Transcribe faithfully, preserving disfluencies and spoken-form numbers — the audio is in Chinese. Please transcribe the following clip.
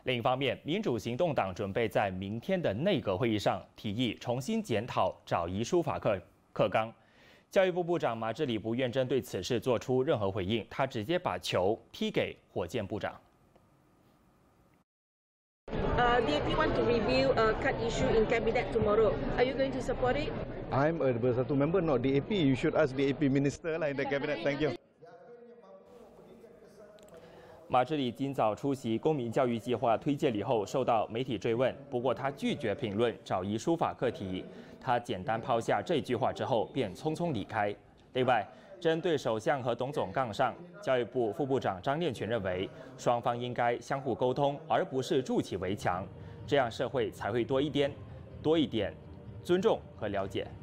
另一方面，民主行动党准备在明天的内阁会议上提议重新检讨找移书法课课纲。教育部部长马志里不愿针对此事做出任何回应，他直接把球踢给火箭部长。 Uh, D A P want to review a cut issue in cabinet tomorrow. Are you going to support it? I'm a Bersatu member, not D A P. You should ask D A P minister lah in the cabinet. Thank you. 马志里今早出席公民教育计划推荐礼后，受到媒体追问，不过他拒绝评论找移书法课题。他简单抛下这句话之后，便匆匆离开。另外，针对首相和董总杠上，教育部副部长张念群认为，双方应该相互沟通，而不是筑起围墙，这样社会才会多一点、多一点尊重和了解。